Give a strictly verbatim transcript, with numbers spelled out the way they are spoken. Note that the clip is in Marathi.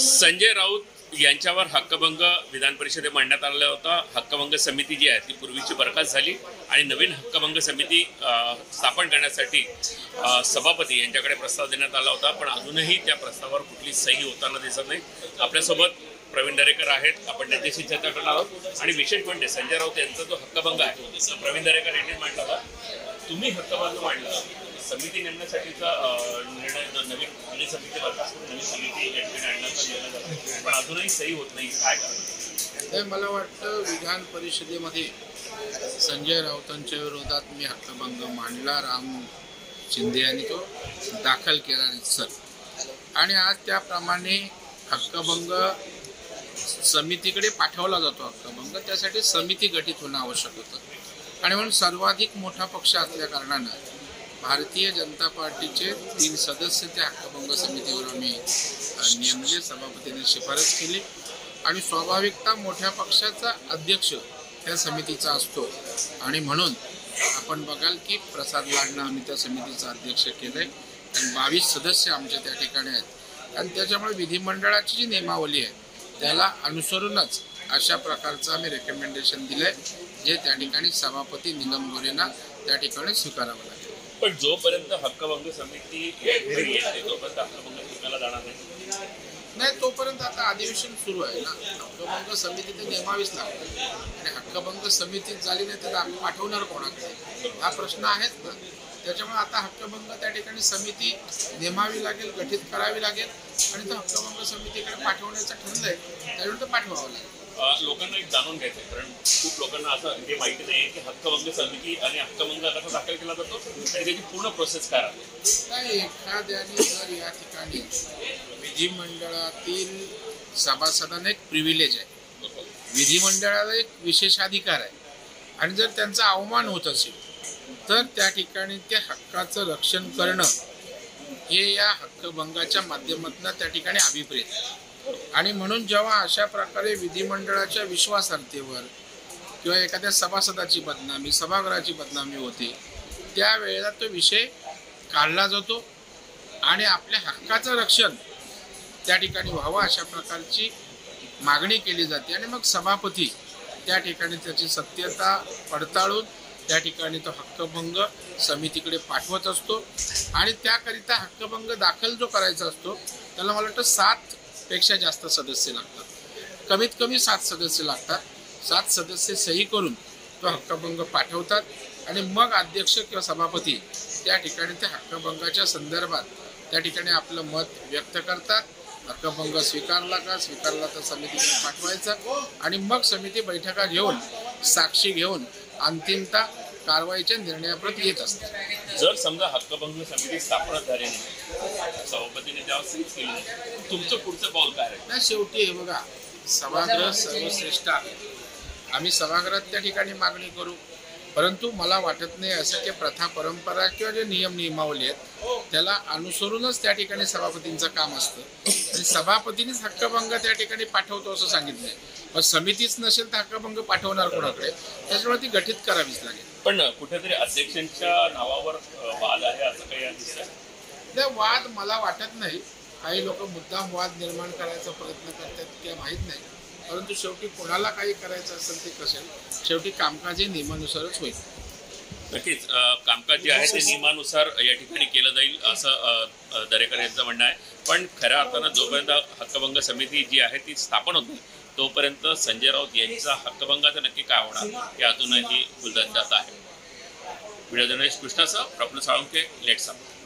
संजय राऊत यांच्यावर हक्कभंग विधान परिषदेत मांडण्यात आलेला होता। हक्कभंग समिती जी आहे ती पूर्वीची बरखास्त झाली आणि नवीन हक्कभंग समिती स्थापन करण्यासाठी सभापती यांच्याकडे प्रस्ताव देण्यात आला होता, पण अजूनही त्या प्रस्तावावर कुठली सही होताना दिसत नाही। आपल्यासोबत प्रवीण दरेकर आहेत, आपण त्यांच्याशी चर्चा करणार आहोत। आणि विशेष म्हणजे संजय राऊत यांचा जो हक्कभंग आहे प्रवीण दरेकर यांनी मांडला होता, तुम्ही हक्कभंग मांडला, समिती नेमण्यासाठीचा निर्णय नवीन नवीन समिती बरखास्त नवीन समिती या ठिकाणी आणण्याचा निर्णय झाला, पण अजूनही सही होत नाही, काय कारण? मला वाटतं विधान परिषदेमध्ये संजय राऊतांच्या विरोधात मी हक्कभंग मांडला, राम शिंदे यांनी तो दाखल केला सर, आणि आज त्याप्रमाणे हक्कभंग समितीकडे पाठवला जातो। हक्कभंग त्यासाठी समिती गठीत होणं आवश्यक होतं, आणि म्हणून सर्वाधिक मोठा पक्ष असल्या कारणानं भारतीय जनता पार्टीचे तीन सदस्य त्या हक्कभंग समितीवर आम्ही नेमले, सभापतींनी शिफारस केली, आणि स्वाभाविकता मोठ्या पक्षाचा अध्यक्ष त्या समितीचा असतो, आणि म्हणून आपण बघाल की प्रसाद लाडना आम्ही त्या समितीचा अध्यक्ष केलंय, आणि बावीस सदस्य आमच्या त्या ठिकाणी आहेत, आणि त्याच्यामुळे विधिमंडळाची जी नियमावली आहे त्याला अनुसरूनच अशा प्रकारचं आम्ही रेकमेंडेशन दिलंय, जे त्या ठिकाणी सभापती नीलम गोरेंना त्या ठिकाणी स्वीकारावं लागेल। पण जोपर्यंत हक्कभंग समिती घरी येते तोपर्यंत हक्कभंग स्वीकारला जाणार नाही नाही तोपर्यंत आता अधिवेशन सुरू आहे ना, हक्कभंग समिती तर नेमावीच लागते, आणि हक्कभंग समितीत झाली नाही तर आम्ही पाठवणार कोणाकडे, हा प्रश्न आहेच ना। त्याच्यामुळे आता हक्कभंग त्या ठिकाणी समिती नेमावी लागेल, गठीत करावी लागेल, आणि तो हक्कभंग समितीकडे पाठवण्याचं ठरलंय त्यावेळी तर पाठवावं लागेल। लोकांना एक जाणून घ्यायचं आहे, कारण खूप लोकांना असं हे माहिती नाही की हक्कभंग समिती आणि हक्कभंग कसा दाखल केला जातो आणि त्याची पूर्ण प्रोसेस काय आहे। नाही, एखाद्याने जर या ठिकाणी विधिमंडळातील सभासदांना एक प्रिव्हिलेज आहे, विधिमंडळाला एक विशेषाधिकार आहे, आणि जर त्यांचा अवमान होत असेल तर त्या ठिकाणी त्या हक्काचं रक्षण करणं हे या हक्कभंगाच्या माध्यमातून त्या ठिकाणी अभिप्रेत आहे। आणि म्हणून जेव्हा अशा प्रकारे विधिमंडळाच्या विश्वासार्हतेवर किंवा एखाद्या सभासदाची बदनामी, सभागृहाची बदनामी होते, त्यावेळेला तो विषय काढला जातो, आणि आपल्या हक्काचं रक्षण त्या ठिकाणी व्हावं अशा प्रकारची मागणी केली जाते, आणि मग सभापती त्या ठिकाणी त्याची सत्यता पडताळून त्या ठिकाणी तो हक्कभंग समितीकडे पाठवत असतो, आणि त्याकरिता हक्कभंग दाखल जो करायचा असतो त्याला मला वाटतं सात पेक्षा जास्त सदस्य लागतात, कमीत कमी सात सदस्य लागतात। सात सदस्य सही करून तो हक्कभंग पाठवतात, आणि मग अध्यक्ष किंवा सभापती त्या ठिकाणी त्या हक्कभंगाच्या संदर्भात त्या ठिकाणी आपलं मत व्यक्त करतात। हक्कभंग स्वीकारला का स्वीकारला तर समितीकडे पाठवायचा, आणि मग समिती बैठका घेऊन साक्षी घेऊन अंतिमता कारवाईच्या निर्णयाप्रत येत असते। जर समजा हक्कभंग समिती स्थापना झाली नाही, सभापतीने जेव्हा सही केली, तुमचं पुढचं पाऊल काय आहे? नाही, शेवटी हे बघा, सभागृह सर्वश्रेष्ठ आहे, आम्ही सभागृहात त्या ठिकाणी मागणी करू, परंतु मला वाटत नाही असं की प्रथा परंपरा किंवा जे नियम नियमावली आहेत त्याला अनुसरूनच त्या ठिकाणी सभापतींचं काम असतं, आणि सभापतीनेच हक्कभंग त्या ठिकाणी पाठवतो असं सांगितलंय, मग समितीच नसेल तर हक्कभंग पाठवणार कोणाकडे, त्याच्यामुळे ती गठीत करावीच लागेल। पण कुठेतरी अध्यक्षांच्या नावावर वाद आहे असं काही दिसतंय? वाद मला वाटत नाही, काही लोक मुद्दाम वाद निर्माण करायचा प्रयत्न करतात ते माहीत नाही, परंतु शेवटी कोणाला काही करायचं असेल ते कसेल, शेवटी कामकाज हे नियमानुसारच होईल। नक्कीच कामकाज जे आहे ते नियमानुसार या ठिकाणी केलं जाईल असं दरेकर यांचं म्हणणं आहे, पण खऱ्या अर्थानं जोपर्यंत हक्कभंग समिती जी आहे ती स्थापन होते तोपर्यंत संजय राऊत यांचा हक्कभंगाचं नक्की काय होणार हे अजूनही गुलदस्त्यात आहे। व्हिडिओ जर्नलिस्ट कृष्णासह प्रफुल्ल साळुंखे, लेट्स अप।